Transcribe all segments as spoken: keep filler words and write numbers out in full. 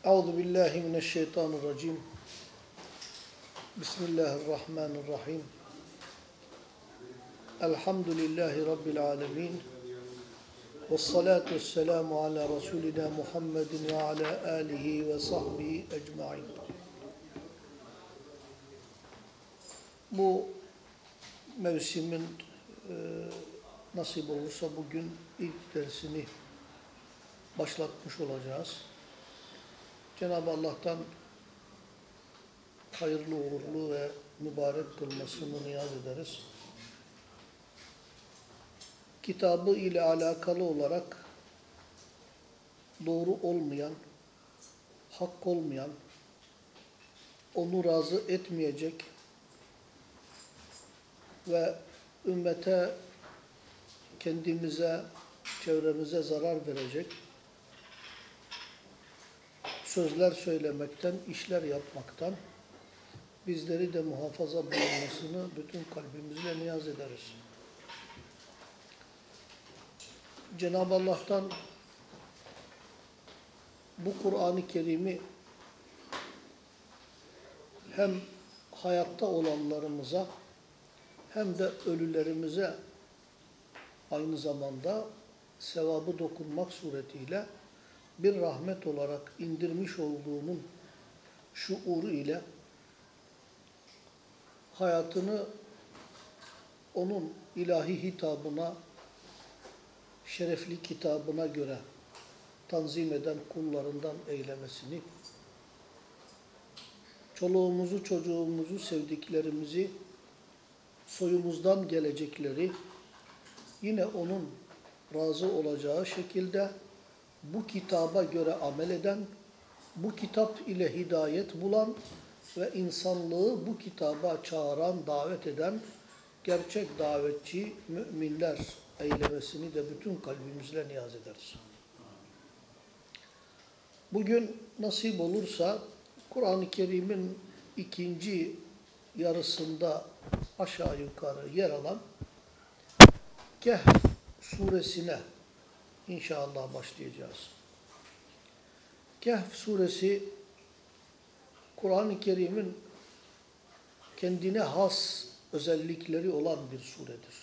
Euzu billahi mineşşeytanirracim. Bismillahirrahmanirrahim. Elhamdülillahi Rabbil alemin. Vessalatu vesselamu ala Resulina Muhammedin ve ala alihi ve sahbihi ecmain. Bu mevsimin e, nasip olursa bugün ilk dersini başlatmış olacağız. Cenab-ı Allah'tan hayırlı, uğurlu ve mübarek kılmasını niyaz ederiz. Kitabı ile alakalı olarak doğru olmayan, hak olmayan, onu razı etmeyecek ve ümmete, kendimize, çevremize zarar verecek sözler söylemekten, işler yapmaktan bizleri de muhafaza bulunmasını bütün kalbimizle niyaz ederiz. Cenab-ı Allah'tan bu Kur'an-ı Kerim'i hem hayatta olanlarımıza hem de ölülerimize aynı zamanda sevabı dokunmak suretiyle bir rahmet olarak indirmiş olduğunun şuuru ile hayatını onun ilahi hitabına, şerefli kitabına göre tanzim eden kullarından eylemesini, çoluğumuzu, çocuğumuzu, sevdiklerimizi, soyumuzdan gelecekleri yine onun razı olacağı şekilde bu kitaba göre amel eden, bu kitap ile hidayet bulan ve insanlığı bu kitaba çağıran, davet eden gerçek davetçi müminler eylemesini de bütün kalbimizle niyaz ederiz. Bugün nasip olursa Kur'an-ı Kerim'in ikinci yarısında aşağı yukarı yer alan Kehf suresine İnşallah başlayacağız. Kehf suresi Kur'an-ı Kerim'in kendine has özellikleri olan bir suredir.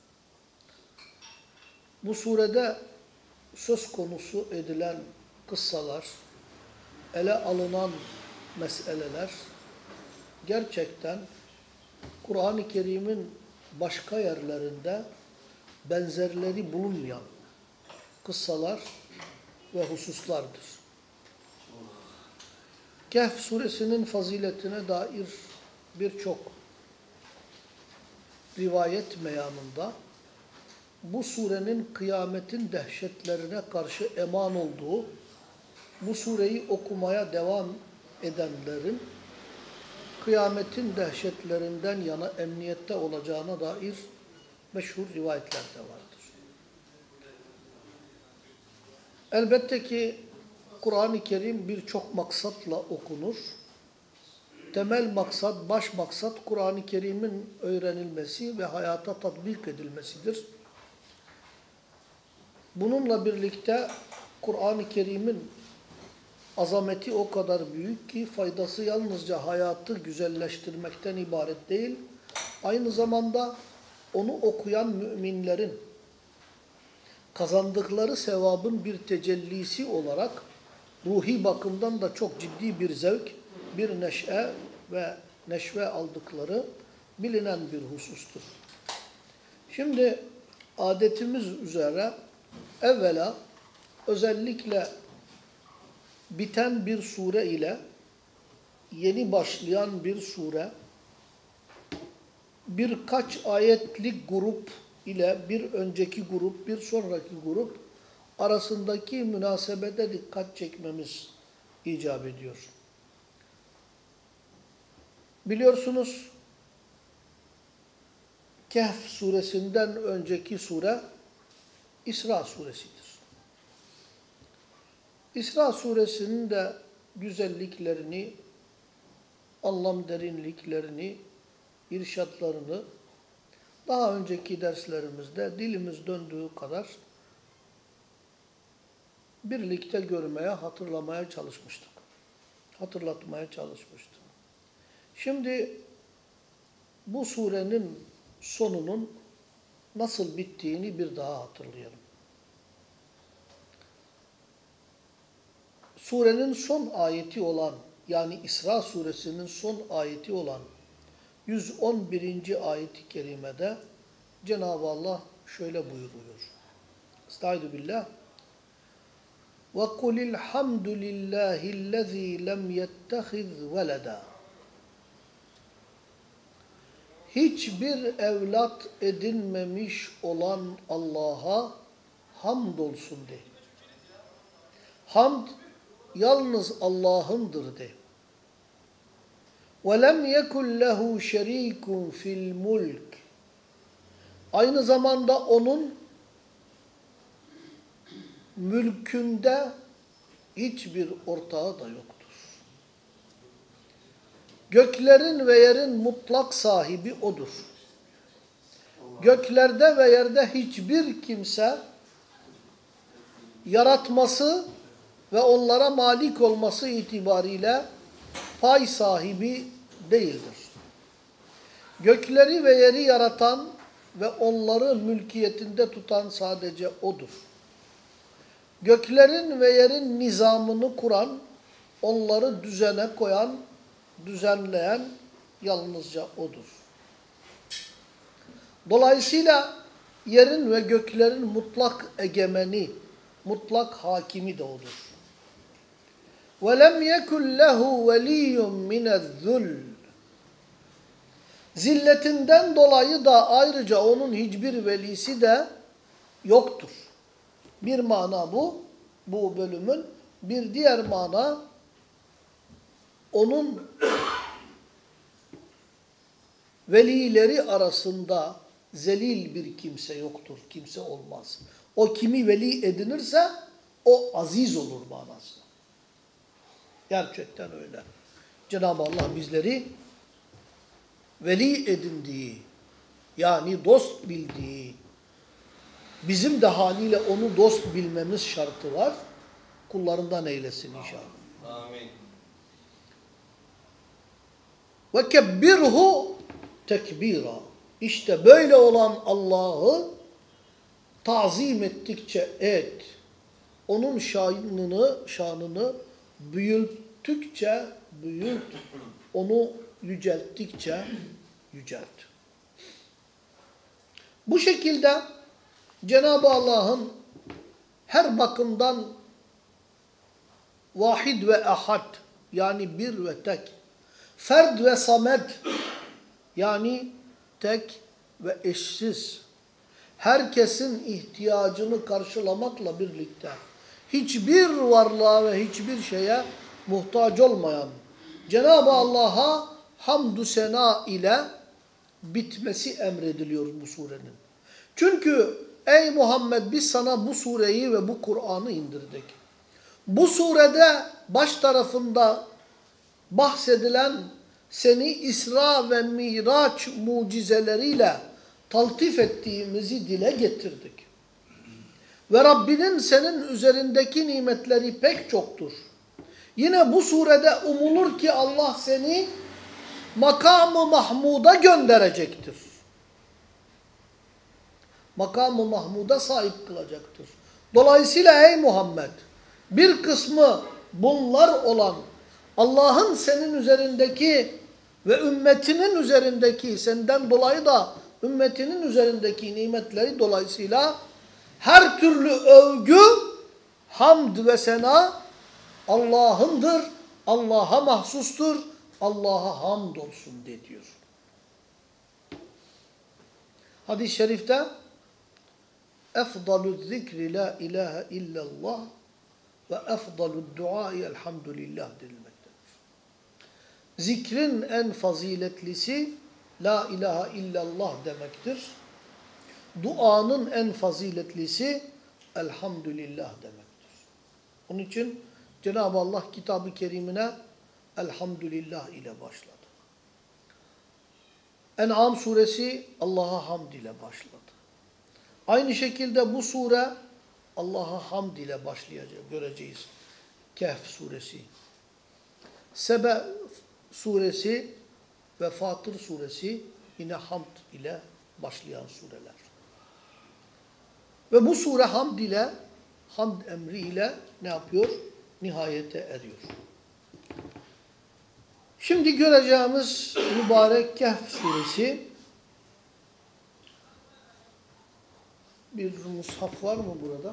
Bu surede söz konusu edilen kıssalar, ele alınan meseleler gerçekten Kur'an-ı Kerim'in başka yerlerinde benzerleri bulunmayan kıssalar ve hususlardır. Kehf suresinin faziletine dair birçok rivayet meyanında bu surenin kıyametin dehşetlerine karşı eman olduğu, bu sureyi okumaya devam edenlerin kıyametin dehşetlerinden yana emniyette olacağına dair meşhur rivayetler de vardır. Elbette ki Kur'an-ı Kerim birçok maksatla okunur. Temel maksat, baş maksat Kur'an-ı Kerim'in öğrenilmesi ve hayata tatbik edilmesidir. Bununla birlikte Kur'an-ı Kerim'in azameti o kadar büyük ki faydası yalnızca hayatı güzelleştirmekten ibaret değil, aynı zamanda onu okuyan müminlerin kazandıkları sevabın bir tecellisi olarak ruhi bakımdan da çok ciddi bir zevk, bir neşe ve neşve aldıkları bilinen bir husustur. Şimdi adetimiz üzere evvela özellikle biten bir sure ile yeni başlayan bir sure birkaç ayetlik grup ile bir önceki grup, bir sonraki grup arasındaki münasebete dikkat çekmemiz icap ediyor. Biliyorsunuz Kehf suresinden önceki sure İsra suresidir. İsra suresinin de güzelliklerini, anlam derinliklerini, irşatlarını daha önceki derslerimizde dilimiz döndüğü kadar birlikte görmeye, hatırlamaya çalışmıştık. hatırlatmaya çalışmıştım. Şimdi bu surenin sonunun nasıl bittiğini bir daha hatırlayalım. Surenin son ayeti olan, yani İsra suresinin son ayeti olan yüz on birinci ayet-i kerimede Cenab-ı Allah şöyle buyuruyor. Estaizu billah. وَقُلِ الْحَمْدُ لِلّٰهِ الَّذ۪ي لَمْ يَتَّخِذْ وَلَدًا Hiçbir evlat edinmemiş olan Allah'a hamdolsun de. Hamd yalnız Allah'ındır de. وَلَمْ يَكُنْ لَهُ شَر۪يكٌ فِي الْمُلْكِ Aynı zamanda onun mülkünde hiçbir ortağı da yoktur. Göklerin ve yerin mutlak sahibi odur. Göklerde ve yerde hiçbir kimse yaratması ve onlara malik olması itibariyle pay sahibi değildir. Gökleri ve yeri yaratan ve onları mülkiyetinde tutan sadece O'dur. Göklerin ve yerin nizamını kuran, onları düzene koyan, düzenleyen yalnızca O'dur. Dolayısıyla yerin ve göklerin mutlak egemeni, mutlak hakimi de O'dur. وَلَمْ يَكُنْ لَهُ وَلِيٌّ مِنَ الذُّلِّ Zilletinden dolayı da ayrıca onun hiçbir velisi de yoktur. Bir mana bu, bu bölümün. Bir diğer mana, onun velileri arasında zelil bir kimse yoktur, kimse olmaz. O kimi veli edinirse o aziz olur manası. Gerçekten öyle. Cenab-ı Allah bizleri veli edindiği, yani dost bildiği, bizim de haliyle onu dost bilmemiz şartı var. Kullarından eylesin inşallah. Amin. Ve kebbirhu tekbira. İşte böyle olan Allah'ı tazim ettikçe et. Onun şanını, şanını büyüttükçe büyüt. Onu yücelttikçe yücelt. Bu şekilde Cenab-ı Allah'ın her bakımdan vahid ve ahad, yani bir ve tek, ferd ve samed, yani tek ve eşsiz, herkesin ihtiyacını karşılamakla birlikte hiçbir varlığa ve hiçbir şeye muhtaç olmayan Cenab-ı Allah'a hamdü sena ile bitmesi emrediliyor bu surenin. Çünkü ey Muhammed, biz sana bu sureyi ve bu Kur'an'ı indirdik. Bu surede baş tarafında bahsedilen seni İsra ve Miraç mucizeleriyle taltif ettiğimizi dile getirdik. Ve Rabbinin senin üzerindeki nimetleri pek çoktur. Yine bu surede umulur ki Allah seni makam-ı mahmuda gönderecektir. Makam-ı mahmuda sahip kılacaktır. Dolayısıyla ey Muhammed, bir kısmı bunlar olan Allah'ın senin üzerindeki ve ümmetinin üzerindeki, senden dolayı da ümmetinin üzerindeki nimetleri dolayısıyla her türlü övgü, hamd ve sena Allah'ındır, Allah'a mahsustur, Allah'a hamd olsun de diyor. Hadis-i şerifte اَفْضَلُ الذِّكْرِ لَا اِلَٰهَ اِلَّا اللّٰهِ ve اَفْضَلُ الدُّعَاءِ elhamdülillah denilmektedir. Zikrin en faziletlisi La ilahe illallah demektir. Duanın en faziletlisi elhamdülillah demektir. Onun için Cenab-ı Allah kitab-ı kerimine elhamdülillah ile başladı. En'am suresi Allah'a hamd ile başladı. Aynı şekilde bu sure Allah'a hamd ile başlayacak, göreceğiz. Kehf suresi. Sebe suresi ve Fatır suresi yine hamd ile başlayan sureler. Ve bu sure hamd ile, hamd emri ile ne yapıyor? Nihayete eriyor. Şimdi göreceğimiz mübarek Kehf suresi, bir mushaf var mı burada?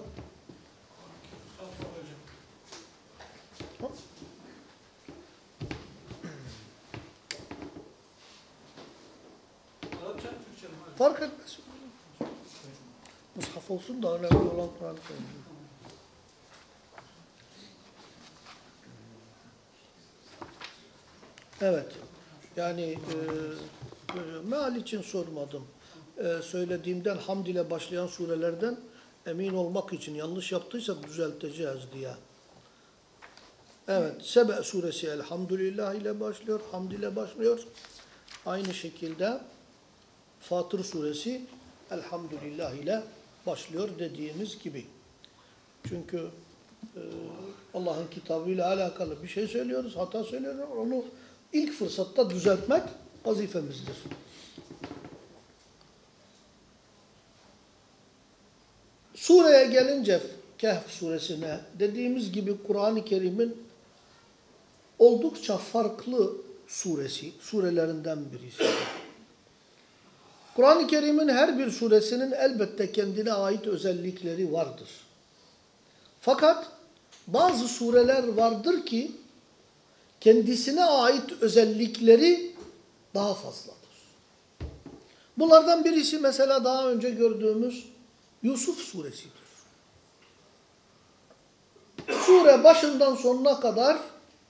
Ha? Fark etmez. Mushaf olsun da önemli olan Kur'an-ı Kerim. Evet. Yani e, meal için sormadım. E, söylediğimden hamd ile başlayan surelerden emin olmak için yanlış yaptıysak düzelteceğiz diye. Evet. Sebe suresi Elhamdülillah ile başlıyor. Hamd ile başlıyor. Aynı şekilde Fatır suresi Elhamdülillah ile başlıyor dediğimiz gibi. Çünkü e, Allah'ın kitabıyla alakalı bir şey söylüyoruz, hata söylüyoruz. Onu ilk fırsatta düzeltmek vazifemizdir. Sureye gelince Kehf suresine dediğimiz gibi Kur'an-ı Kerim'in oldukça farklı suresi, surelerinden birisidir. Kur'an-ı Kerim'in her bir suresinin elbette kendine ait özellikleri vardır. Fakat bazı sureler vardır ki kendisine ait özellikleri daha fazladır. Bunlardan birisi mesela daha önce gördüğümüz Yusuf suresidir. Sure başından sonuna kadar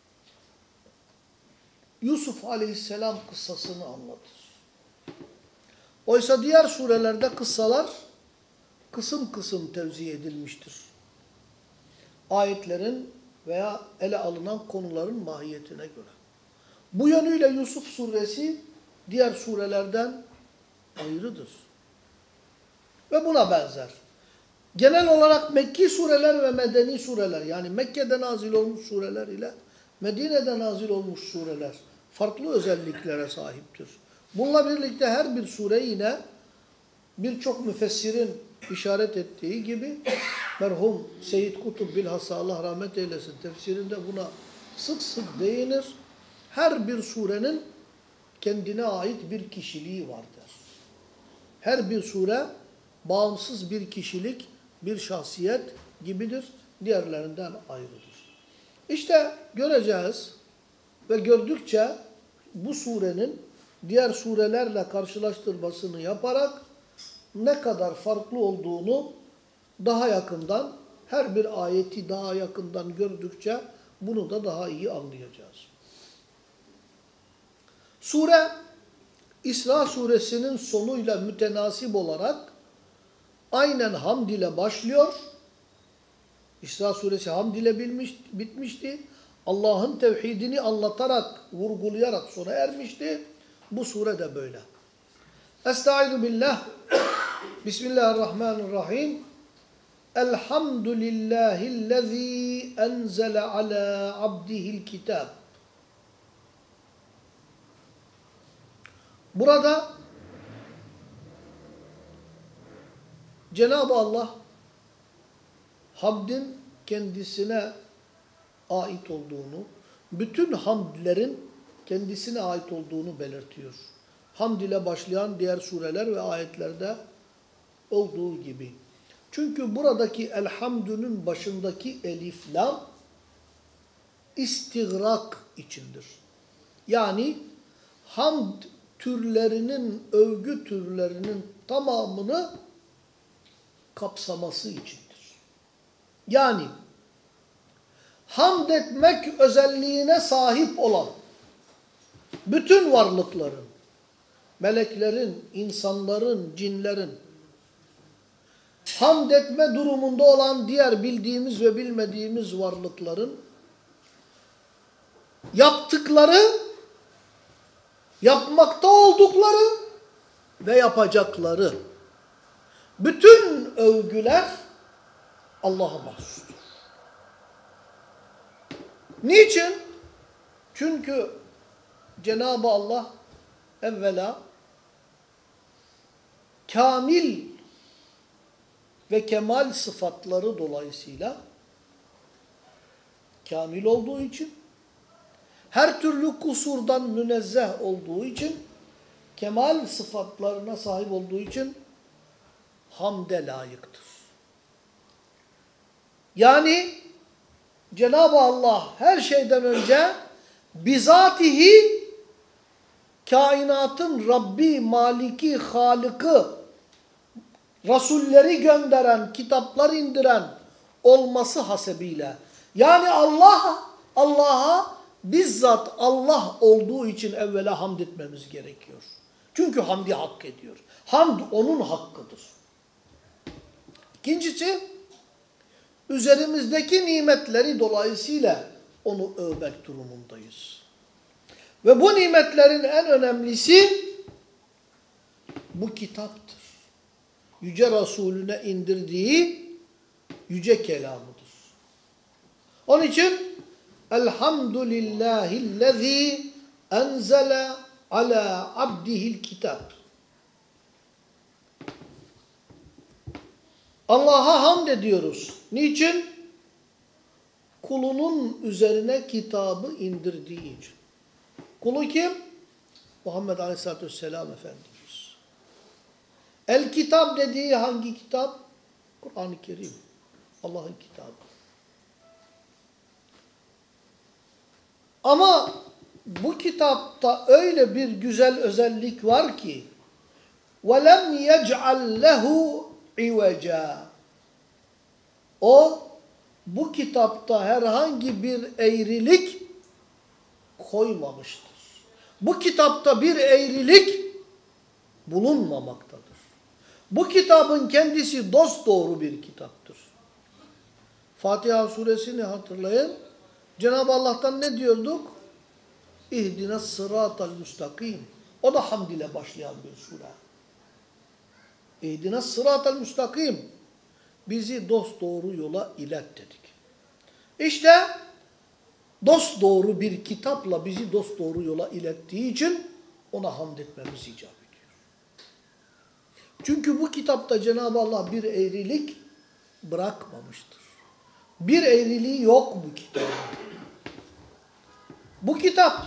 Yusuf aleyhisselam kıssasını anlatır. Oysa diğer surelerde kıssalar kısım kısım tevzi edilmiştir. Ayetlerin veya ele alınan konuların mahiyetine göre. Bu yönüyle Yusuf suresi diğer surelerden ayrıdır. Ve buna benzer. Genel olarak Mekki sureler ve Medeni sureler, yani Mekke'de nazil olmuş sureler ile Medine'de nazil olmuş sureler farklı özelliklere sahiptir. Bununla birlikte her bir sure yine birçok müfessirin işaret ettiği gibi merhum Seyyid Kutub bilhassa Allah rahmet eylesin tefsirinde buna sık sık değinir. Her bir surenin kendine ait bir kişiliği vardır. Her bir sure bağımsız bir kişilik, bir şahsiyet gibidir. Diğerlerinden ayrıdır. İşte göreceğiz ve gördükçe bu surenin diğer surelerle karşılaştırmasını yaparak ne kadar farklı olduğunu daha yakından, her bir ayeti daha yakından gördükçe bunu da daha iyi anlayacağız. Sure, İsra suresinin sonuyla mütenasip olarak aynen hamd ile başlıyor. İsra suresi hamd ile bilmiş, bitmişti. Allah'ın tevhidini anlatarak, vurgulayarak sona ermişti. Bu sure de böyle. Estaizu billah. Bismillahirrahmanirrahim. Elhamdülillahillezî enzele ala abdihil kitab. Burada Cenab-ı Allah hamdin kendisine ait olduğunu, bütün hamdlerin kendisine ait olduğunu belirtiyor. Hamd ile başlayan diğer sureler ve ayetlerde olduğu gibi. Çünkü buradaki elhamdünün başındaki elif lam istigrak içindir. Yani hamd türlerinin, övgü türlerinin tamamını kapsaması içindir. Yani hamd etmek özelliğine sahip olan bütün varlıkların, meleklerin, insanların, cinlerin, hamd etme durumunda olan diğer bildiğimiz ve bilmediğimiz varlıkların yaptıkları, yapmakta oldukları ve yapacakları bütün övgüler Allah'a mahsustur. Niçin? Çünkü Cenab-ı Allah evvela kamil ve kemal sıfatları dolayısıyla kamil olduğu için, her türlü kusurdan münezzeh olduğu için, kemal sıfatlarına sahip olduğu için hamde layıktır. Yani Cenab-ı Allah her şeyden önce bizatihi kainatın Rabbi, Maliki, Halık'ı, Rasulleri gönderen, kitaplar indiren olması hasebiyle, yani Allah, Allah'a bizzat Allah olduğu için evvela hamd etmemiz gerekiyor. Çünkü hamdi hak ediyor. Hamd onun hakkıdır. İkincisi, üzerimizdeki nimetleri dolayısıyla onu övmek durumundayız. Ve bu nimetlerin en önemlisi bu kitaptır. Yüce Resulüne indirdiği yüce kelamıdır. Onun için Elhamdülillahillezî enzele ala abdihil kitab. Allah'a hamd ediyoruz. Niçin? Kulunun üzerine kitabı indirdiği için. Kulu kim? Muhammed Aleyhisselatü Vesselam Efendimiz. El kitap dediği hangi kitap? Kur'an-ı Kerim. Allah'ın kitabı. Ama bu kitapta öyle bir güzel özellik var ki وَلَمْ يَجْعَلْ لَهُ عِوَجًا. O bu kitapta herhangi bir eğrilik koymamıştır. Bu kitapta bir eğrilik bulunmamaktadır. Bu kitabın kendisi dosdoğru bir kitaptır. Fatiha suresini hatırlayın. Cenab-ı Allah'tan ne diyorduk? İhdina sıratal müstakim. O da hamd ile başlayan bir sure. İhdina sıratal müstakim. Bizi dosdoğru yola ilet dedik. İşte dosdoğru bir kitapla bizi dosdoğru yola ilettiği için ona hamd etmemiz icap ediyor. Çünkü bu kitapta Cenab-ı Allah bir eğrilik bırakmamıştır. Bir eğriliği yok bu kitabın. Bu kitap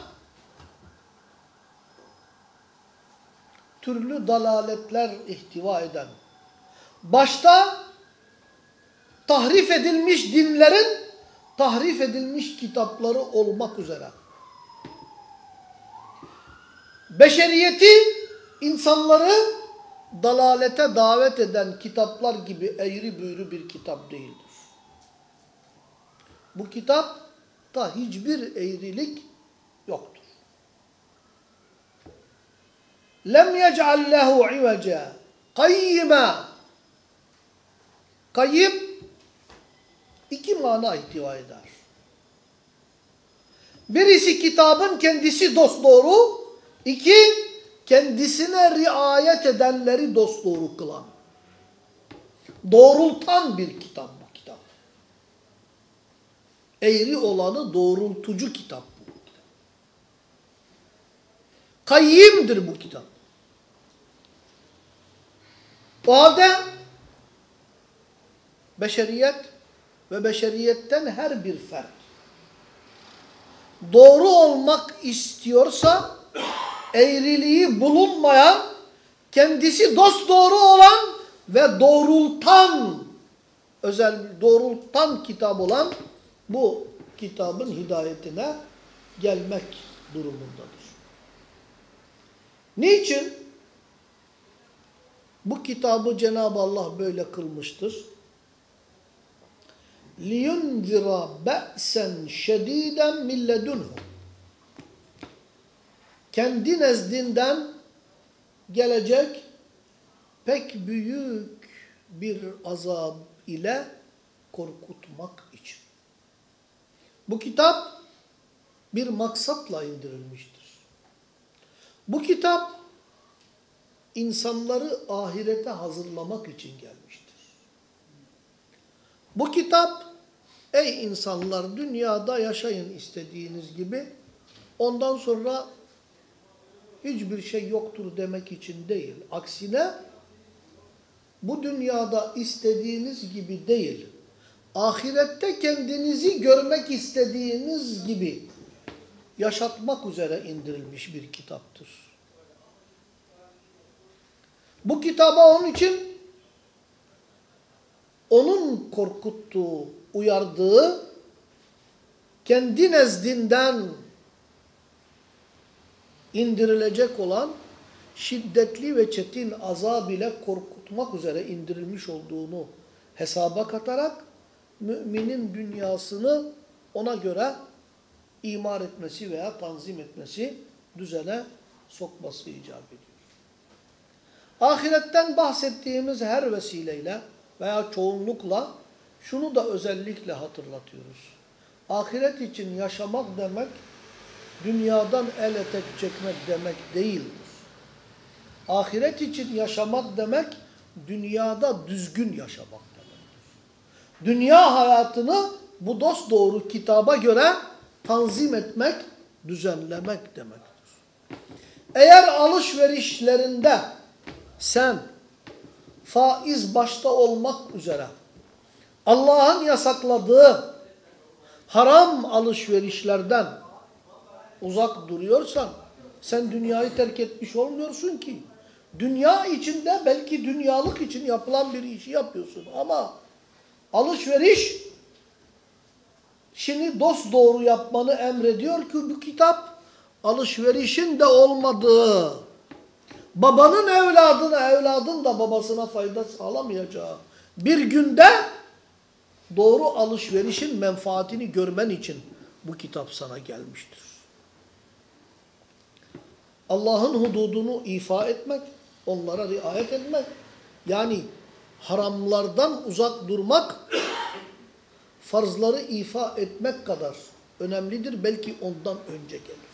türlü dalaletler ihtiva eden, başta tahrif edilmiş dinlerin tahrif edilmiş kitapları olmak üzere beşeriyeti, insanları dalalete davet eden kitaplar gibi eğri büğrü bir kitap değildir. Bu kitapta hiçbir eğrilik yoktur. Lem yec'al lehu iveca kayyima. Kayyim iki mana ihtiva eder. Birisi kitabın kendisi dosdoğru, iki kendisine riayet edenleri dosdoğru kılan, doğrultan bir kitap bu kitap. Eğri olanı doğrultucu kitap bu kitap. Kayyimdir bu kitap. O halde beşeriyet ve beşeriyetten her bir fert doğru olmak istiyorsa eğriliği bulunmayan, kendisi dosdoğru olan ve doğrultan, özel doğrultan kitap olan bu kitabın hidayetine gelmek durumundadır. Niçin? Bu kitabı Cenab-ı Allah böyle kılmıştır. لِيُنْذِرَ بَأْسًا شَد۪يدًا مِنْ لَدُنْهُ. Kendi nezdinden gelecek pek büyük bir azap ile korkutmak için. Bu kitap bir maksatla indirilmiştir. Bu kitap insanları ahirete hazırlamak için gelmiştir. Bu kitap, ey insanlar dünyada yaşayın istediğiniz gibi ondan sonra hiçbir şey yoktur demek için değil. Aksine bu dünyada istediğiniz gibi değil, ahirette kendinizi görmek istediğiniz gibi yaşatmak üzere indirilmiş bir kitaptır. Bu kitaba onun için onun korkuttuğu, uyardığı, kendi nezdinden indirilecek olan şiddetli ve çetin azab ile korkutmak üzere indirilmiş olduğunu hesaba katarak müminin dünyasını ona göre imar etmesi veya tanzim etmesi, düzene sokması icap ediyor. Ahiretten bahsettiğimiz her vesileyle veya çoğunlukla şunu da özellikle hatırlatıyoruz. Ahiret için yaşamak demek, dünyadan el etek çekmek demek değildir. Ahiret için yaşamak demek, dünyada düzgün yaşamak demektir. Dünya hayatını bu dosdoğru kitaba göre tanzim etmek, düzenlemek demektir. Eğer alışverişlerinde sen faiz başta olmak üzere Allah'ın yasakladığı haram alışverişlerden uzak duruyorsan sen dünyayı terk etmiş olmuyorsun ki. Dünya içinde belki dünyalık için yapılan bir işi yapıyorsun ama alışveriş şimdi dosdoğru yapmanı emrediyor ki bu kitap alışverişin de olmadığı, babanın evladına, evladın da babasına fayda sağlamayacağı bir günde doğru alışverişin menfaatini görmen için bu kitap sana gelmiştir. Allah'ın hududunu ifa etmek, onlara riayet etmek, yani haramlardan uzak durmak, farzları ifa etmek kadar önemlidir. Belki ondan önce gelir.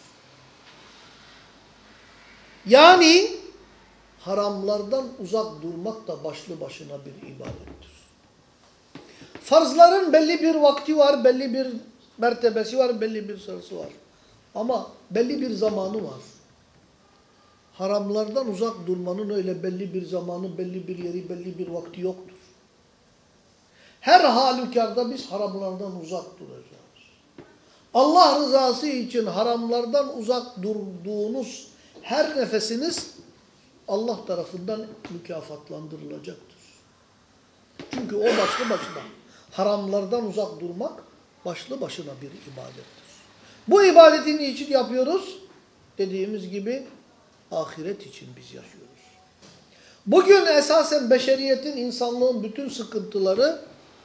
Yani haramlardan uzak durmak da başlı başına bir ibadettir. Farzların belli bir vakti var, belli bir mertebesi var, belli bir sırası var. Ama belli bir zamanı var. Haramlardan uzak durmanın öyle belli bir zamanı, belli bir yeri, belli bir vakti yoktur. Her halükarda biz haramlardan uzak duracağız. Allah rızası için haramlardan uzak durduğunuz her nefesiniz Allah tarafından mükafatlandırılacaktır. Çünkü o başlı başına haramlardan uzak durmak başlı başına bir ibadettir. Bu ibadeti niçin yapıyoruz? Dediğimiz gibi ahiret için biz yaşıyoruz. Bugün esasen beşeriyetin, insanlığın bütün sıkıntıları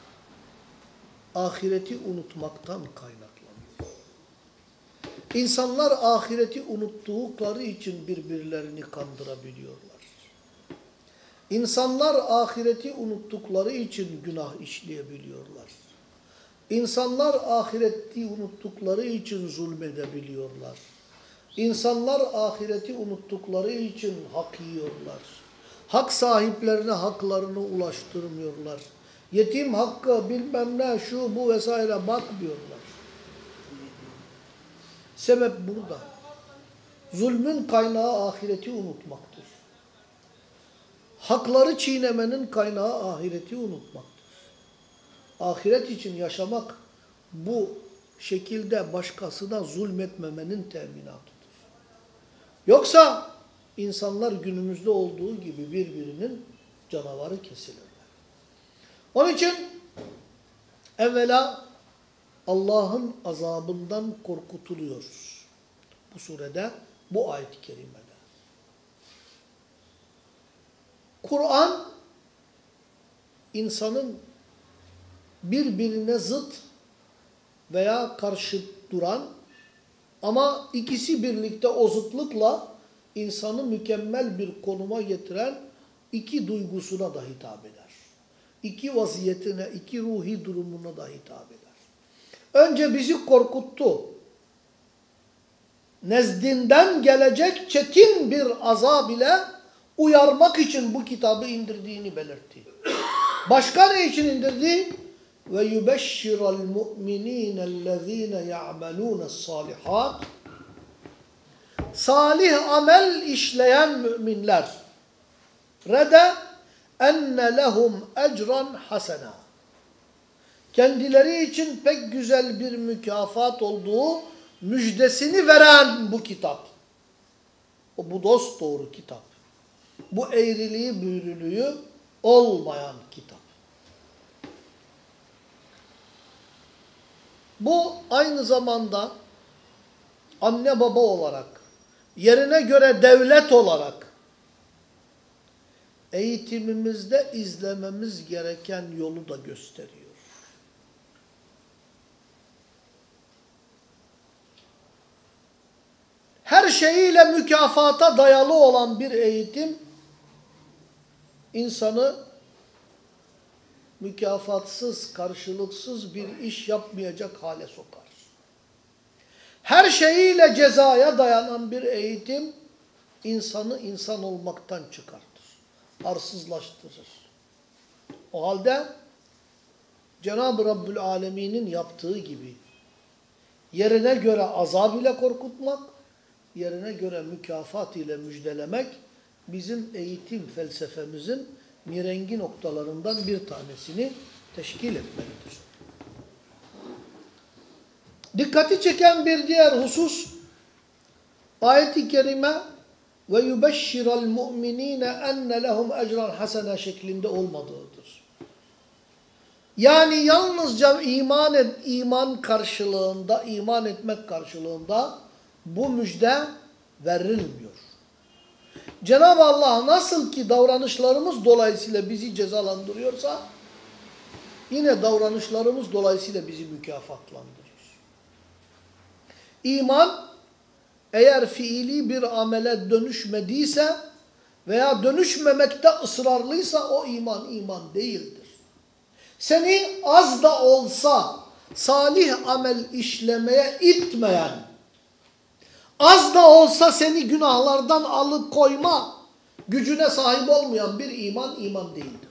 ahireti unutmaktan kaynaklanıyor. İnsanlar ahireti unuttukları için birbirlerini kandırabiliyorlar. İnsanlar ahireti unuttukları için günah işleyebiliyorlar. İnsanlar ahireti unuttukları için zulmedebiliyorlar. İnsanlar ahireti unuttukları için hak yiyorlar. Hak sahiplerine haklarını ulaştırmıyorlar. Yetim hakkı bilmem ne şu bu vesaire bakmıyorlar. Sebep burada. Zulmün kaynağı ahireti unutmaktır. Hakları çiğnemenin kaynağı ahireti unutmaktır. Ahiret için yaşamak bu şekilde başkasına zulmetmemenin teminatıdır. Yoksa insanlar günümüzde olduğu gibi birbirinin canavarı kesilirler. Onun için evvela Allah'ın azabından korkutuluyoruz. Bu surede, bu ayet-i kerimede. Kur'an, insanın birbirine zıt veya karşı duran ama ikisi birlikte o zıtlıkla insanı mükemmel bir konuma getiren iki duygusuna da hitap eder. İki vaziyetine, iki ruhi durumuna da hitap eder. Önce bizi korkuttu. Nezdinden gelecek çetin bir azab ile uyarmak için bu kitabı indirdiğini belirtti. Başka ne için indirdi? Ve yubeşşiral mu'minînellezîne ya'melûnes sâlihat salih amel işleyen müminler rede enne lehum ecran hasena. Kendileri için pek güzel bir mükafat olduğu müjdesini veren bu kitap. O bu dosdoğru kitap. Bu eğriliği büğrülüğü olmayan kitap. Bu aynı zamanda anne baba olarak, yerine göre devlet olarak eğitimimizde izlememiz gereken yolu da gösteriyor. Her şeyiyle mükafata dayalı olan bir eğitim insanı mükafatsız, karşılıksız bir iş yapmayacak hale sokar. Her şeyiyle cezaya dayanan bir eğitim insanı insan olmaktan çıkartır. Arsızlaştırır. O halde Cenab-ı Rabbül Alemin'in yaptığı gibi yerine göre azab ile korkutmak, yerine göre mükafat ile müjdelemek bizim eğitim felsefemizin mirengi noktalarından bir tanesini teşkil etmelidir. Dikkati çeken bir diğer husus ayet-i kerime ve yubeşşirel mu'minine enne lehum ecran hasene şeklinde olmadığıdır. Yani yalnızca iman et, iman karşılığında, iman etmek karşılığında bu müjde verilmiyor. Cenab-ı Allah nasıl ki davranışlarımız dolayısıyla bizi cezalandırıyorsa, yine davranışlarımız dolayısıyla bizi mükafatlandırır. İman, eğer fiili bir amele dönüşmediyse veya dönüşmemekte ısrarlıysa o iman, iman değildir. Seni az da olsa salih amel işlemeye itmeyen, az da olsa seni günahlardan alıkoyma gücüne sahip olmayan bir iman, iman değildir.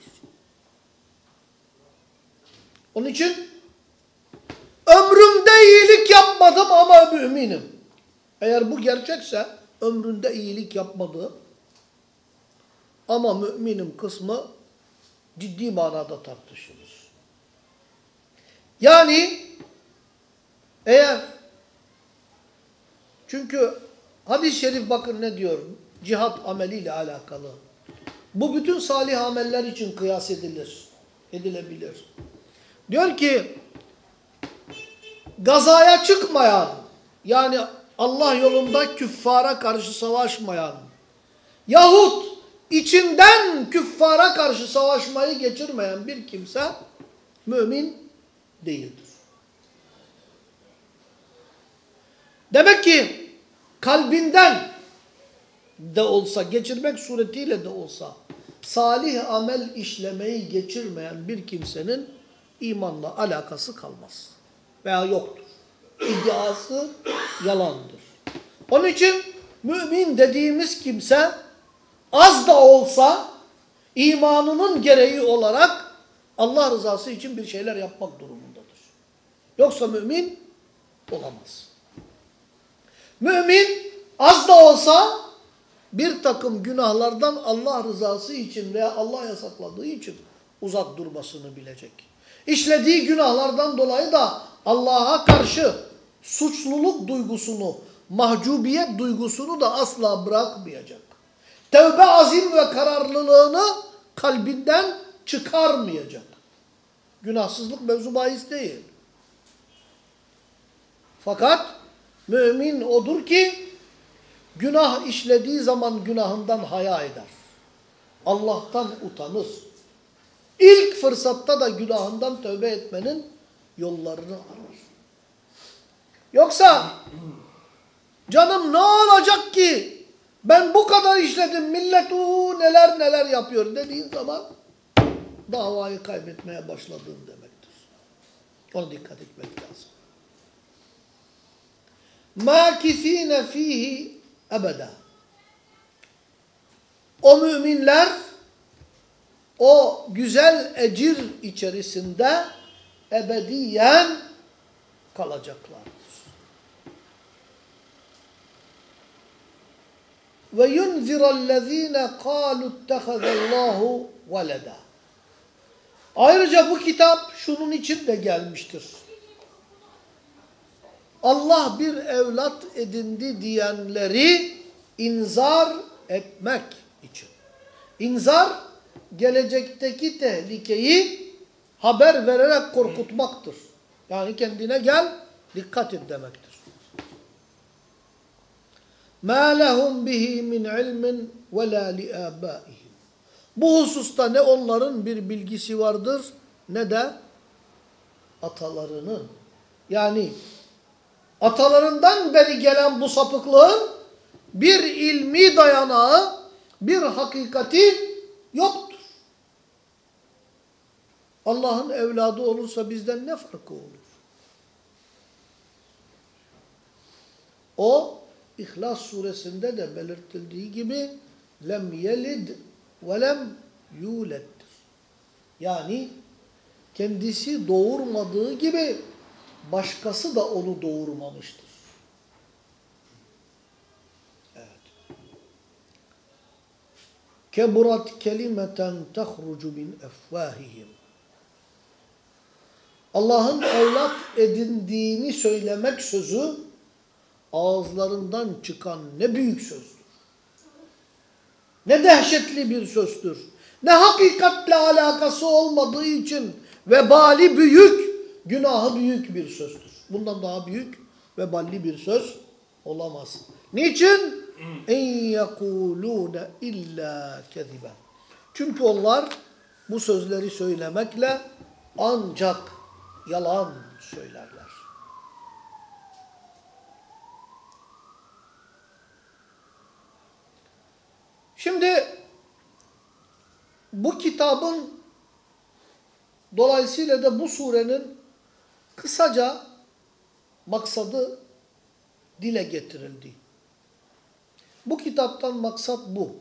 Onun için ömrümde iyilik yapmadım ama müminim. Eğer bu gerçekse ömründe iyilik yapmadı ama müminim kısmı ciddi manada tartışılır. Yani eğer, çünkü hadis-i şerif bakın ne diyor? Cihat ameliyle alakalı. Bu bütün salih ameller için kıyas edilir. Edilebilir. Diyor ki gazaya çıkmayan, yani Allah yolunda küffara karşı savaşmayan yahut içinden küffara karşı savaşmayı geçirmeyen bir kimse mümin değildir. Demek ki kalbinden de olsa, geçirmek suretiyle de olsa salih amel işlemeyi geçirmeyen bir kimsenin imanla alakası kalmaz. Veya yoktur. İddiası yalandır. Onun için mümin dediğimiz kimse az da olsa imanının gereği olarak Allah rızası için bir şeyler yapmak durumundadır. Yoksa mümin olamaz. Mümin az da olsa bir takım günahlardan Allah rızası için veya Allah yasakladığı için uzak durmasını bilecek. İşlediği günahlardan dolayı da Allah'a karşı suçluluk duygusunu, mahcubiyet duygusunu da asla bırakmayacak. Tevbe azim ve kararlılığını kalbinden çıkarmayacak. Günahsızlık mevzu bahis değil. Fakat mümin odur ki günah işlediği zaman günahından haya eder. Allah'tan utanır. İlk fırsatta da günahından tövbe etmenin yollarını arar. Yoksa canım ne olacak ki ben bu kadar işledim millet uu, neler neler yapıyor dediğin zaman davayı kaybetmeye başladığın demektir. Ona dikkat etmek lazım. مَاكِث۪ينَ ف۪يهِ ebeda. O müminler o güzel ecir içerisinde ebediyen kalacaklardır. ve yunzirellezine kalu ittehazallahu veleda. Ayrıca bu kitap şunun için de gelmiştir. Allah bir evlat edindi diyenleri inzar etmek için. İnzar, gelecekteki tehlikeyi haber vererek korkutmaktır. Yani kendine gel, dikkat et demektir. مَا لَهُمْ بِهِ مِنْ عِلْمٍ وَلَا لِآبَائِهِمْ. Bu hususta ne onların bir bilgisi vardır ne de atalarının. Yani atalarından beri gelen bu sapıklığın bir ilmi dayanağı, bir hakikati yoktur. Allah'ın evladı olursa bizden ne farkı olur? O, İhlas suresinde de belirtildiği gibi lem yelid ve lem yuleddir. Yani kendisi doğurmadığı gibi başkası da onu doğurmamıştır. Evet. Keburat kelimeten tehrucu min efvahihim. Allah'ın evlat edindiğini söylemek sözü ağızlarından çıkan ne büyük sözdür. Ne dehşetli bir sözdür. Ne hakikatle alakası olmadığı için vebali büyük, günahı büyük bir sözdür. Bundan daha büyük veballi bir söz olamaz. Niçin? En yekulûne illa keziben. Çünkü onlar bu sözleri söylemekle ancak yalan söylerler. Şimdi bu kitabın dolayısıyla da bu surenin kısaca maksadı dile getirildi. Bu kitaptan maksat bu.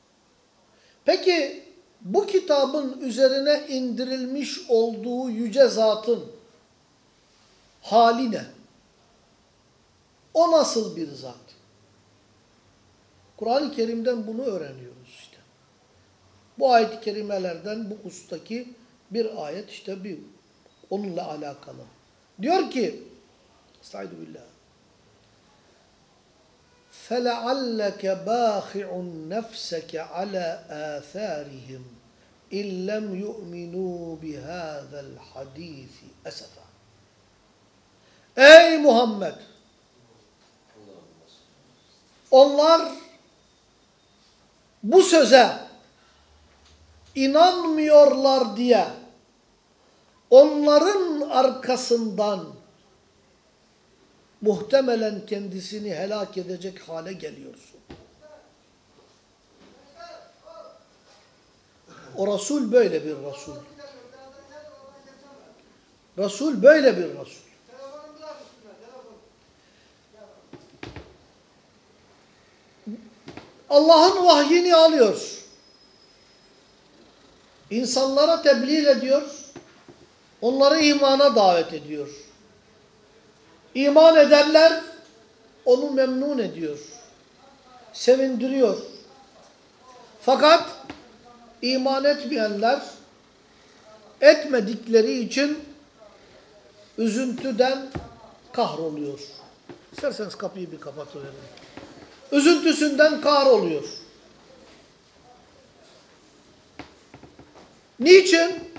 Peki bu kitabın üzerine indirilmiş olduğu yüce zatın hali ne? O nasıl bir zat? Kur'an-ı Kerim'den bunu öğreniyoruz işte. Bu ayet-i kerimelerden bu husustaki bir ayet işte bir onunla alakalı. Diyor ki Estaizu billah فَلَعَلَّكَ بَاخِعٌ نَفْسَكَ عَلَى آثَارِهِمْ اِنْ لَمْ يُؤْمِنُوا بِهَذَا الْحَد۪يثِ أَسَفًا. Ey Muhammed! Onlar bu söze inanmıyorlar diye onların arkasından muhtemelen kendisini helak edecek hale geliyorsun. O Resul böyle bir Resul. Resul böyle bir Resul. Allah'ın vahyini alıyor. İnsanlara tebliğ ediyor. Onları imana davet ediyor. İman edenler onu memnun ediyor. Sevindiriyor. Fakat iman etmeyenler etmedikleri için üzüntüden kahroluyor. İsterseniz kapıyı bir kapatıverin. Üzüntüsünden kahroluyor. Niçin?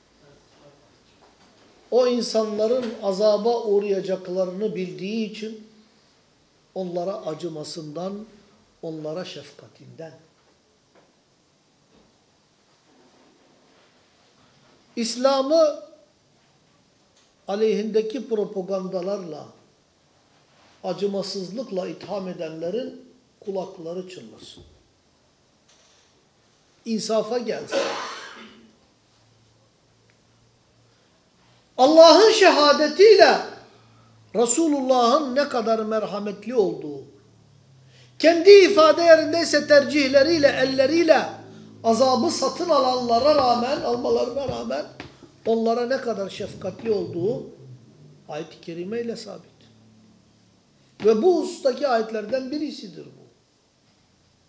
O insanların azaba uğrayacaklarını bildiği için onlara acımasından, onlara şefkatinden. İslam'ı aleyhindeki propagandalarla, acımasızlıkla itham edenlerin kulakları çınlasın. İnsafa gelsin. Allah'ın şehadetiyle Resulullah'ın ne kadar merhametli olduğu, kendi ifade yerindeyse tercihleriyle, elleriyle azabı satın alanlara rağmen, almalarına rağmen onlara ne kadar şefkatli olduğu ayet-i kerimeyle sabit. Ve bu husustaki ayetlerden birisidir bu.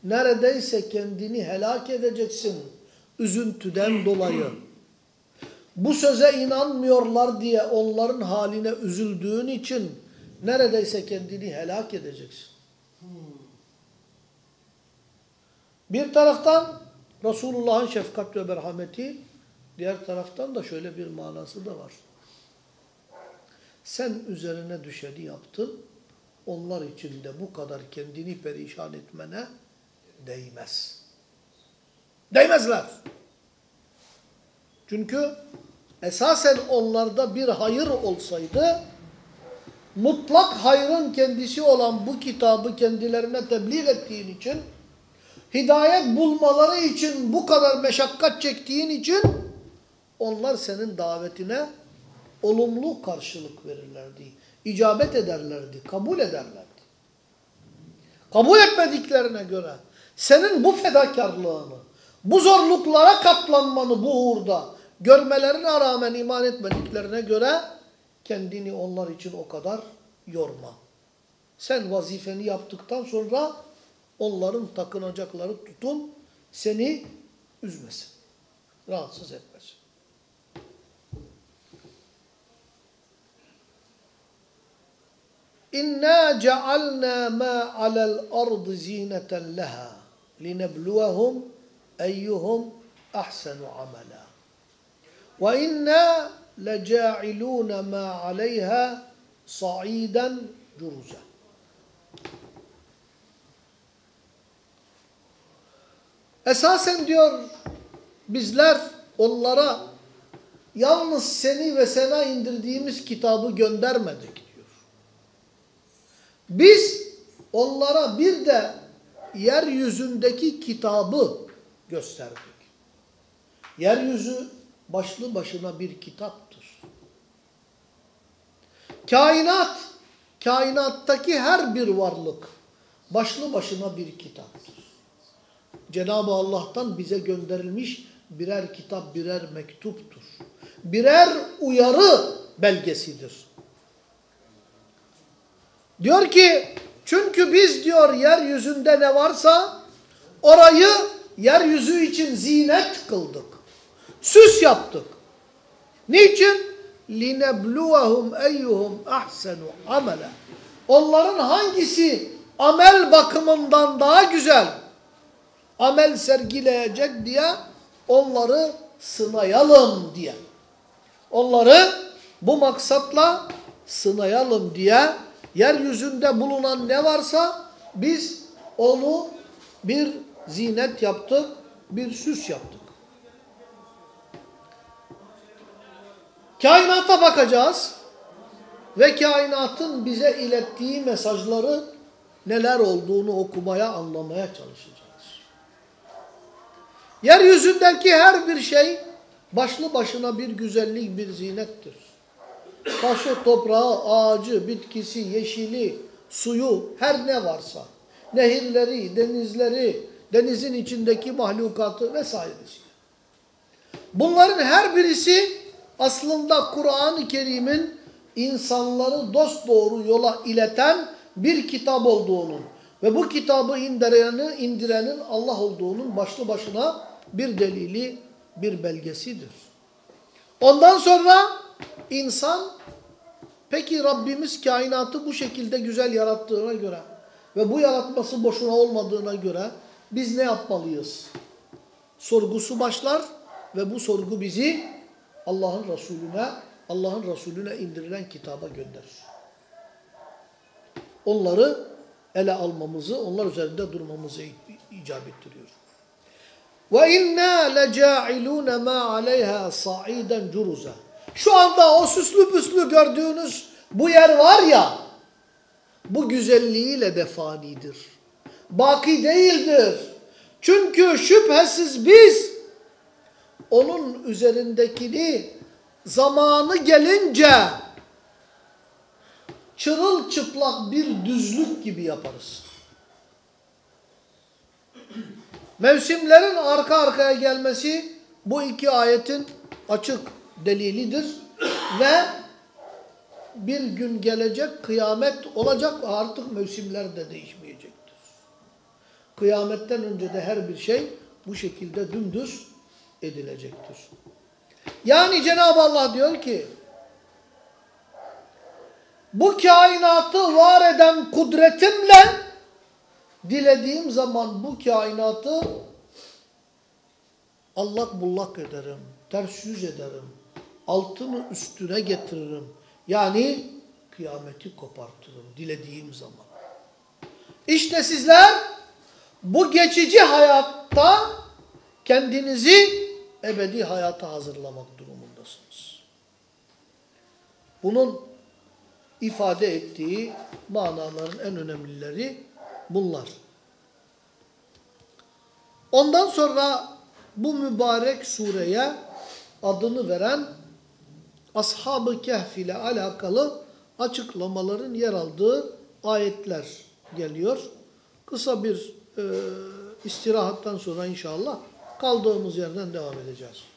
neredeyse kendini helak edeceksin üzüntüden dolayı. Bu söze inanmıyorlar diye onların haline üzüldüğün için neredeyse kendini helak edeceksin. Bir taraftan Resulullah'ın şefkat ve merhameti, diğer taraftan da şöyle bir manası da var. Sen üzerine düşeni yaptın, onlar için de bu kadar kendini perişan etmene değmez. Değmezler. Çünkü esasen onlarda bir hayır olsaydı, mutlak hayrın kendisi olan bu kitabı kendilerine tebliğ ettiğin için, hidayet bulmaları için bu kadar meşakkat çektiğin için, onlar senin davetine olumlu karşılık verirlerdi. İcabet ederlerdi, kabul ederlerdi. Kabul etmediklerine göre senin bu fedakarlığını, bu zorluklara katlanmanı bu uğurda görmelerine rağmen iman etmediklerine göre kendini onlar için o kadar yorma. Sen vazifeni yaptıktan sonra onların takınacakları tutum seni üzmesin, rahatsız etmesin. İnna cealna ma alel ardı zineten leha linebluwahum eyyuhum ahsenu amela. Ve inna leca'iluna ma aleyha sa'iden curuza. Esasen diyor bizler onlara yalnız seni ve sana indirdiğimiz kitabı göndermedik diyor. Biz onlara bir de yeryüzündeki kitabı gösterdik. Yeryüzü başlı başına bir kitaptır. Kainat, kainattaki her bir varlık başlı başına bir kitaptır. Cenab-ı Allah'tan bize gönderilmiş birer kitap, birer mektuptur. Birer uyarı belgesidir. Diyor ki, çünkü biz diyor yeryüzünde ne varsa orayı yeryüzü için zinet kıldık. Süs yaptık. Niçin? لِنَبْلُوَهُمْ اَيُّهُمْ اَحْسَنُ عَمَلًا. Onların hangisi amel bakımından daha güzel amel sergileyecek diye onları sınayalım diye. Onları bu maksatla sınayalım diye yeryüzünde bulunan ne varsa biz onu bir zinet yaptık, bir süs yaptık. Kainata bakacağız ve kainatın bize ilettiği mesajları neler olduğunu okumaya, anlamaya çalışacağız. Yeryüzündeki her bir şey başlı başına bir güzellik, bir zinettir. Taşı, toprağı, ağacı, bitkisi, yeşili, suyu, her ne varsa, nehirleri, denizleri, denizin içindeki mahlukatı vesairesi. Bunların her birisi aslında Kur'an-ı Kerim'in insanları dosdoğru yola ileten bir kitap olduğunun ve bu kitabı indirenin, indirenin Allah olduğunun başlı başına bir delili, bir belgesidir. Ondan sonra insan, peki Rabbimiz kainatı bu şekilde güzel yarattığına göre ve bu yaratması boşuna olmadığına göre biz ne yapmalıyız? Sorgusu başlar ve bu sorgu bizi Allah'ın Resulüne, Allah'ın Resulüne indirilen kitaba gönderir. Onları ele almamızı, onlar üzerinde durmamızı icap ettiriyor. Ve inna leca'ilun ma aleyha sa'iden curuza. Şu anda o süslü püslü gördüğünüz bu yer var ya, bu güzelliğiyle de fanidir. Baki değildir. Çünkü şüphesiz biz onun üzerindekini zamanı gelince çırılçıplak bir düzlük gibi yaparız. Mevsimlerin arka arkaya gelmesi bu iki ayetin açık delilidir ve bir gün gelecek, kıyamet olacak, artık mevsimler de değişmeyecektir. Kıyametten önce de her bir şey bu şekilde dümdüz edilecektir. Yani Cenab-ı Allah diyor ki, bu kainatı var eden kudretimle dilediğim zaman bu kainatı allak bullak ederim, ters yüz ederim, altını üstüne getiririm. Yani kıyameti kopartırım dilediğim zaman. İşte sizler bu geçici hayatta kendinizi ebedi hayata hazırlamak durumundasınız. Bunun ifade ettiği manaların en önemlileri bunlar. Ondan sonra bu mübarek sureye adını veren Ashab-ı Kehf ile alakalı açıklamaların yer aldığı ayetler geliyor. Kısa bir e, istirahattan sonra inşallah kaldığımız yerden devam edeceğiz.